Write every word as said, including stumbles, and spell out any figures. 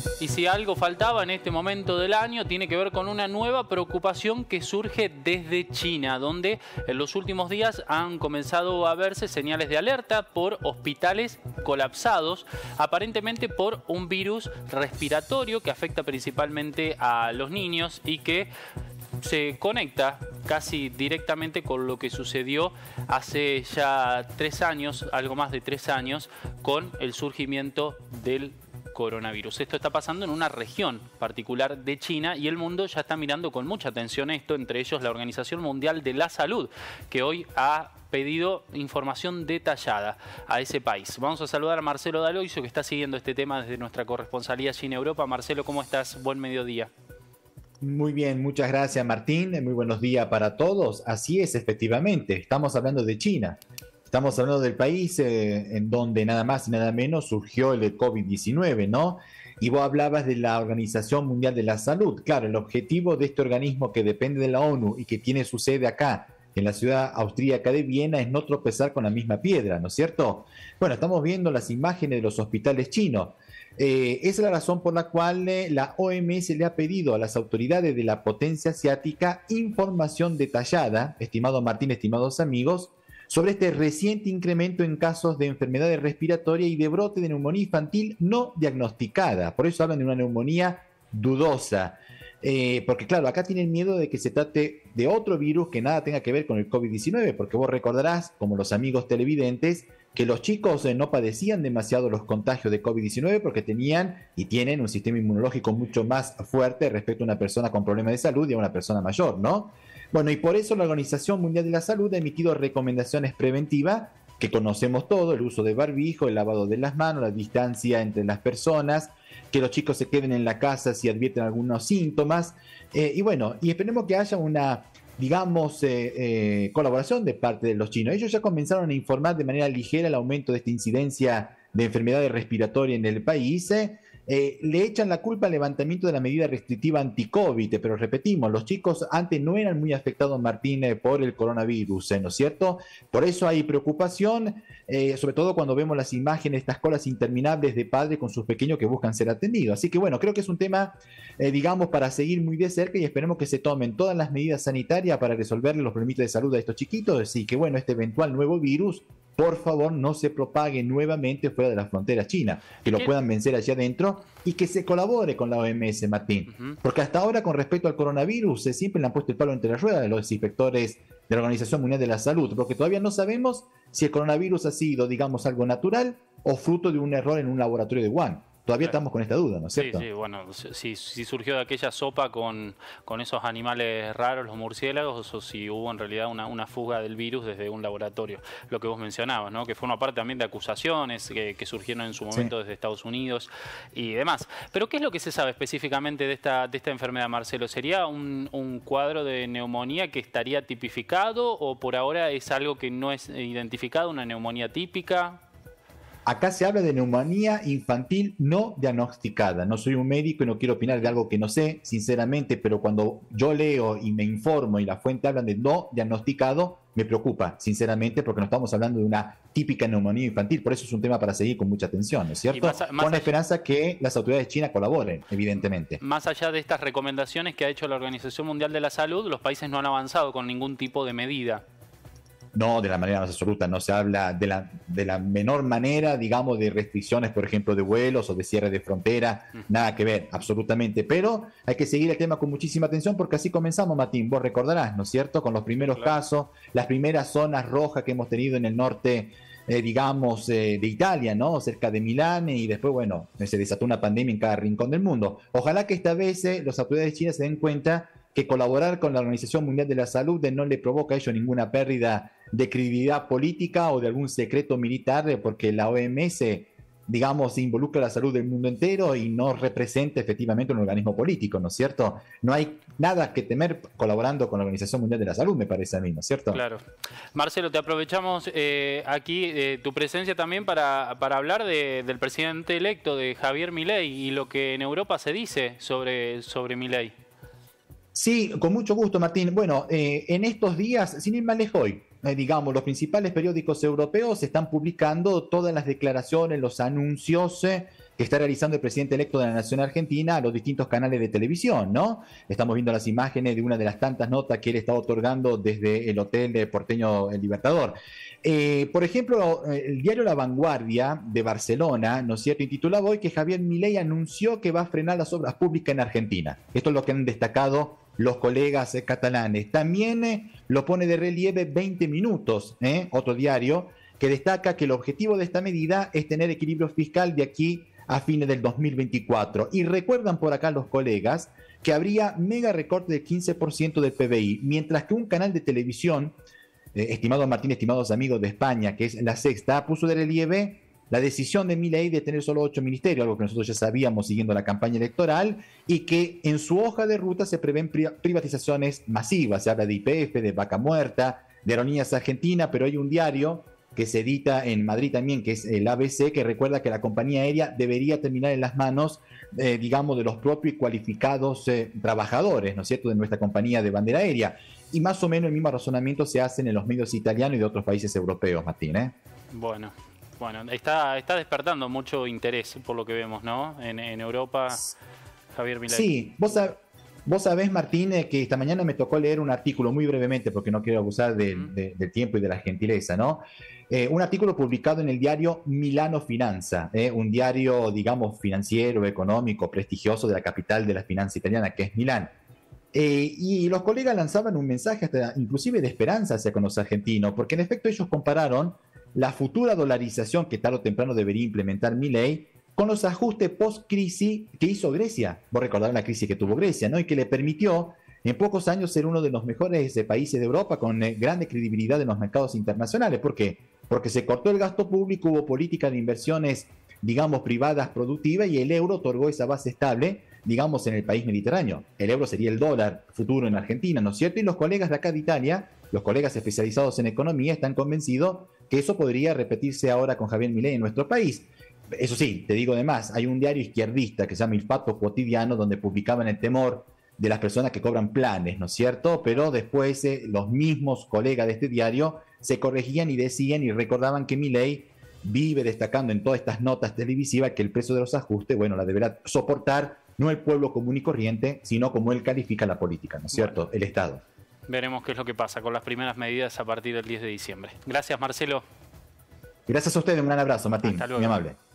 Y si algo faltaba en este momento del año, tiene que ver con una nueva preocupación que surge desde China, donde en los últimos días han comenzado a verse señales de alerta por hospitales colapsados, aparentemente por un virus respiratorio que afecta principalmente a los niños y que se conecta casi directamente con lo que sucedió hace ya tres años, algo más de tres años, con el surgimiento del coronavirus. Esto está pasando en una región particular de China y el mundo ya está mirando con mucha atención esto, entre ellos la Organización Mundial de la Salud, que hoy ha pedido información detallada a ese país. Vamos a saludar a Marcelo D'Aloisio, que está siguiendo este tema desde nuestra corresponsalía China-Europa. Marcelo, ¿cómo estás? Buen mediodía. Muy bien, muchas gracias, Martín. Muy buenos días para todos. Así es, efectivamente, estamos hablando de China. Estamos hablando del país eh, en donde nada más y nada menos surgió el COVID diecinueve, ¿no? Y vos hablabas de la Organización Mundial de la Salud. Claro, el objetivo de este organismo que depende de la ONU y que tiene su sede acá, en la ciudad austríaca de Viena, es no tropezar con la misma piedra, ¿no es cierto? Bueno, estamos viendo las imágenes de los hospitales chinos. Eh, esa es la razón por la cual eh, la O M S le ha pedido a las autoridades de la potencia asiática información detallada, estimado Martín, estimados amigos, sobre este reciente incremento en casos de enfermedades respiratorias y de brote de neumonía infantil no diagnosticada. Por eso hablan de una neumonía dudosa. Eh, porque claro, acá tienen miedo de que se trate de otro virus que nada tenga que ver con el COVID diecinueve, porque vos recordarás, como los amigos televidentes, que los chicos eh, no padecían demasiado los contagios de COVID diecinueve porque tenían y tienen un sistema inmunológico mucho más fuerte respecto a una persona con problemas de salud y a una persona mayor, ¿no? Bueno, y por eso la Organización Mundial de la Salud ha emitido recomendaciones preventivas que conocemos todo: el uso de barbijo, el lavado de las manos, la distancia entre las personas, que los chicos se queden en la casa si advierten algunos síntomas, eh, y bueno, y esperemos que haya una, digamos, eh, eh, colaboración de parte de los chinos. Ellos ya comenzaron a informar de manera ligera el aumento de esta incidencia de enfermedades respiratorias en el país. Eh, eh, le echan la culpa al levantamiento de la medida restrictiva anti-COVID, pero repetimos, los chicos antes no eran muy afectados, Martín, eh, por el coronavirus, eh, ¿no es cierto? Por eso hay preocupación, eh, sobre todo cuando vemos las imágenes, estas colas interminables de padres con sus pequeños que buscan ser atendidos. Así que bueno, creo que es un tema, eh, digamos, para seguir muy de cerca, y esperemos que se tomen todas las medidas sanitarias para resolverle los problemas de salud a estos chiquitos, y que bueno, este eventual nuevo virus, por favor, no se propague nuevamente fuera de las fronteras chinas, que lo puedan vencer allá adentro y que se colabore con la O M S, Martín. Uh-huh. Porque hasta ahora, con respecto al coronavirus, eh, siempre le han puesto el palo entre las ruedas de los inspectores de la Organización Mundial de la Salud, porque todavía no sabemos si el coronavirus ha sido, digamos, algo natural o fruto de un error en un laboratorio de Wuhan. Todavía estamos con esta duda, ¿no es cierto? Sí, sí, bueno, si, si surgió de aquella sopa con, con esos animales raros, los murciélagos, o si hubo en realidad una, una fuga del virus desde un laboratorio. Lo que vos mencionabas, ¿no? Que fue una parte también de acusaciones que, que surgieron en su momento sí. desde Estados Unidos y demás. Pero ¿qué es lo que se sabe específicamente de esta, de esta enfermedad, Marcelo? ¿Sería un, un cuadro de neumonía que estaría tipificado o por ahora es algo que no es identificado, una neumonía típica? Acá se habla de neumonía infantil no diagnosticada. No soy un médico y no quiero opinar de algo que no sé, sinceramente, pero cuando yo leo y me informo y la fuente hablan de no diagnosticado, me preocupa, sinceramente, porque no estamos hablando de una típica neumonía infantil. Por eso es un tema para seguir con mucha atención, ¿no es cierto? Más, más con la esperanza que las autoridades chinas colaboren, evidentemente. Más allá de estas recomendaciones que ha hecho la Organización Mundial de la Salud, los países no han avanzado con ningún tipo de medida. No, de la manera más absoluta, no se habla de la, de la menor manera, digamos, de restricciones, por ejemplo, de vuelos o de cierre de frontera, mm. nada que ver, absolutamente, pero hay que seguir el tema con muchísima atención porque así comenzamos, Martín, vos recordarás, ¿no es cierto?, con los primeros claro. casos, las primeras zonas rojas que hemos tenido en el norte, eh, digamos, eh, de Italia, ¿no?, cerca de Milán, y después, bueno, se desató una pandemia en cada rincón del mundo. Ojalá que esta vez eh, las autoridades chinas se den cuenta que colaborar con la Organización Mundial de la Salud no le provoca a ellos ninguna pérdida de credibilidad política o de algún secreto militar, porque la O M S, digamos, involucra la salud del mundo entero y no representa efectivamente un organismo político, ¿no es cierto? No hay nada que temer colaborando con la Organización Mundial de la Salud, me parece a mí, ¿no es cierto? Claro. Marcelo, te aprovechamos eh, aquí eh, tu presencia también para, para hablar de, del presidente electo, de Javier Milei, y lo que en Europa se dice sobre, sobre Milei. Sí, con mucho gusto, Martín. Bueno, eh, en estos días, sin ir más lejos hoy, eh, digamos, los principales periódicos europeos están publicando todas las declaraciones, los anuncios eh, que está realizando el presidente electo de la Nación Argentina a los distintos canales de televisión, ¿no? Estamos viendo las imágenes de una de las tantas notas que él está otorgando desde el hotel de porteño El Libertador. Eh, por ejemplo, el diario La Vanguardia de Barcelona, ¿no es cierto?, intitulaba hoy que Javier Milei anunció que va a frenar las obras públicas en Argentina. Esto es lo que han destacado los colegas eh, catalanes. También eh, lo pone de relieve veinte minutos, ¿eh? Otro diario que destaca que el objetivo de esta medida es tener equilibrio fiscal de aquí a fines del dos mil veinticuatro. Y recuerdan por acá los colegas que habría mega recorte del quince por ciento del P B I, mientras que un canal de televisión, eh, estimado Martín, estimados amigos de España, que es La Sexta, puso de relieve la decisión de Milei de tener solo ocho ministerios, algo que nosotros ya sabíamos siguiendo la campaña electoral, y que en su hoja de ruta se prevén privatizaciones masivas. Se habla de Y P F, de Vaca Muerta, de Aerolíneas Argentina, pero hay un diario que se edita en Madrid también, que es el A B C, que recuerda que la compañía aérea debería terminar en las manos, eh, digamos, de los propios y cualificados eh, trabajadores, ¿no es cierto?, de nuestra compañía de bandera aérea. Y más o menos el mismo razonamiento se hace en los medios italianos y de otros países europeos, Martín, ¿eh? Bueno, bueno, está, está despertando mucho interés por lo que vemos, ¿no? En, en Europa, Javier Milei. Sí, vos sabés. Vos sabés, Martín, que esta mañana me tocó leer un artículo muy brevemente, porque no quiero abusar de, de, del tiempo y de la gentileza, ¿no? Eh, un artículo publicado en el diario Milano Finanza, eh, un diario, digamos, financiero, económico, prestigioso de la capital de la finanza italiana, que es Milán. Eh, y los colegas lanzaban un mensaje hasta inclusive de esperanza hacia con los argentinos, porque en efecto ellos compararon la futura dolarización que tarde o temprano debería implementar Milei con los ajustes post-crisis que hizo Grecia. Vos recordarán la crisis que tuvo Grecia, ¿no? Y que le permitió en pocos años ser uno de los mejores eh, países de Europa con eh, grande credibilidad en los mercados internacionales. ¿Por qué? Porque se cortó el gasto público, hubo políticas de inversiones, digamos, privadas, productivas, y el euro otorgó esa base estable, digamos, en el país mediterráneo. El euro sería el dólar futuro en Argentina, ¿no es cierto? Y los colegas de acá de Italia, los colegas especializados en economía, están convencidos que eso podría repetirse ahora con Javier Milei en nuestro país. Eso sí, te digo además, hay un diario izquierdista que se llama Il Fatto Quotidiano, donde publicaban el temor de las personas que cobran planes, ¿no es cierto? Pero después eh, los mismos colegas de este diario se corregían y decían y recordaban que Milei vive destacando en todas estas notas televisivas que el precio de los ajustes, bueno, la deberá soportar no el pueblo común y corriente, sino como él califica la política, ¿no es cierto? Bueno, el Estado. Veremos qué es lo que pasa con las primeras medidas a partir del diez de diciembre. Gracias, Marcelo. Gracias a ustedes, un gran abrazo, Martín. Hasta luego. Muy amable.